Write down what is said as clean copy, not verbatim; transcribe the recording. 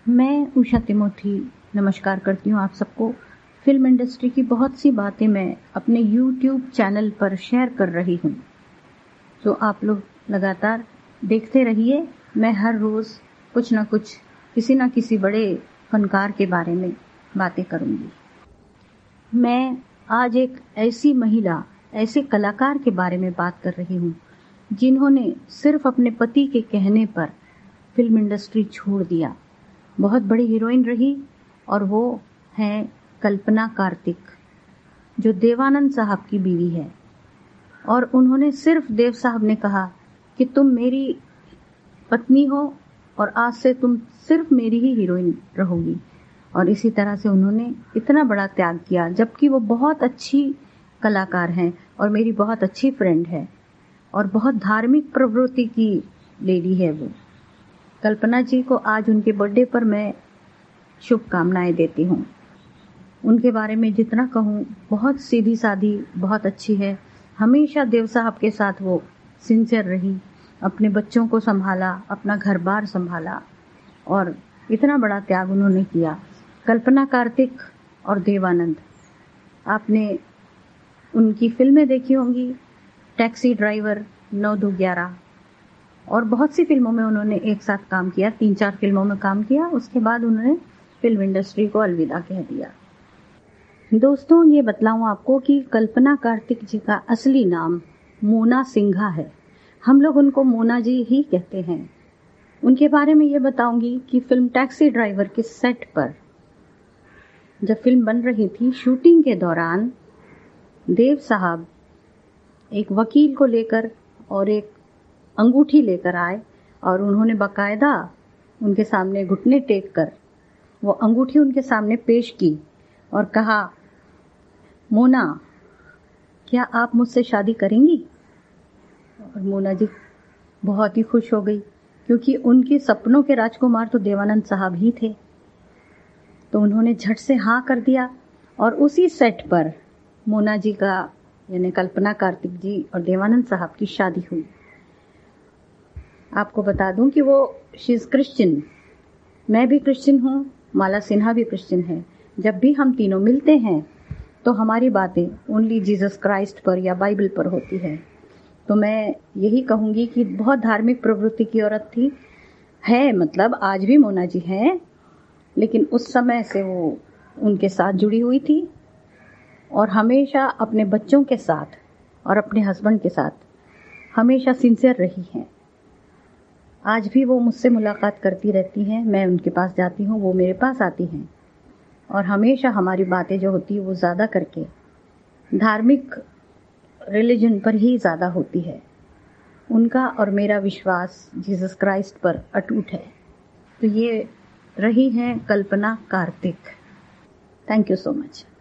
मैं उषा तिमोथी नमस्कार करती हूँ आप सबको। फिल्म इंडस्ट्री की बहुत सी बातें मैं अपने YouTube चैनल पर शेयर कर रही हूँ, तो आप लोग लगातार देखते रहिए। मैं हर रोज़ कुछ ना कुछ किसी न किसी बड़े फनकार के बारे में बातें करूँगी। मैं आज एक ऐसी महिला, ऐसे कलाकार के बारे में बात कर रही हूँ जिन्होंने सिर्फ अपने पति के कहने पर फिल्म इंडस्ट्री छोड़ दिया। बहुत बड़ी हीरोइन रही और वो हैं कल्पना कार्तिक, जो देवानंद साहब की बीवी है। और उन्होंने सिर्फ देव साहब ने कहा कि तुम मेरी पत्नी हो और आज से तुम सिर्फ मेरी ही हीरोइन रहोगी, और इसी तरह से उन्होंने इतना बड़ा त्याग किया, जबकि वो बहुत अच्छी कलाकार हैं और मेरी बहुत अच्छी फ्रेंड है और बहुत धार्मिक प्रवृत्ति की लेडी है वो। कल्पना जी को आज उनके बर्थडे पर मैं शुभकामनाएं देती हूँ। उनके बारे में जितना कहूँ, बहुत सीधी सादी, बहुत अच्छी है। हमेशा देव साहब के साथ वो सिंसियर रही, अपने बच्चों को संभाला, अपना घर बार संभाला और इतना बड़ा त्याग उन्होंने किया। कल्पना कार्तिक और देवानंद, आपने उनकी फिल्में देखी होंगी, टैक्सी ड्राइवर, 9-2-11 और बहुत सी फिल्मों में उन्होंने एक साथ काम किया। 3-4 फिल्मों में काम किया, उसके बाद उन्होंने फिल्म इंडस्ट्री को अलविदा कह दिया। दोस्तों, ये बतलाऊं आपको कि कल्पना कार्तिक जी का असली नाम मोना सिंघा है। हम लोग उनको मोना जी ही कहते हैं। उनके बारे में ये बताऊंगी कि फिल्म टैक्सी ड्राइवर के सेट पर जब फिल्म बन रही थी, शूटिंग के दौरान देव साहब एक वकील को लेकर और एक अंगूठी लेकर आए और उन्होंने बाकायदा उनके सामने घुटने टेक कर वो अंगूठी उनके सामने पेश की और कहा, मोना, क्या आप मुझसे शादी करेंगी? और मोना जी बहुत ही खुश हो गई, क्योंकि उनके सपनों के राजकुमार तो देवानंद साहब ही थे। तो उन्होंने झट से हाँ कर दिया और उसी सेट पर मोना जी का, यानी कल्पना कार्तिक जी और देवानंद साहब की शादी हुई। आपको बता दूं कि वो शी इज़ क्रिश्चियन, मैं भी क्रिश्चियन हूँ, माला सिन्हा भी क्रिश्चियन है। जब भी हम तीनों मिलते हैं तो हमारी बातें ओनली जीसस क्राइस्ट पर या बाइबल पर होती है। तो मैं यही कहूँगी कि बहुत धार्मिक प्रवृत्ति की औरत थी, है, मतलब आज भी मोना जी हैं, लेकिन उस समय से वो उनके साथ जुड़ी हुई थी और हमेशा अपने बच्चों के साथ और अपने हस्बैंड के साथ हमेशा सिंसियर रही हैं। आज भी वो मुझसे मुलाकात करती रहती हैं, मैं उनके पास जाती हूँ, वो मेरे पास आती हैं और हमेशा हमारी बातें जो होती है वो ज़्यादा करके धार्मिक रिलीजन पर ही ज़्यादा होती है। उनका और मेरा विश्वास जीसस क्राइस्ट पर अटूट है। तो ये रही हैं Kalpana Kartik. Thank you so much.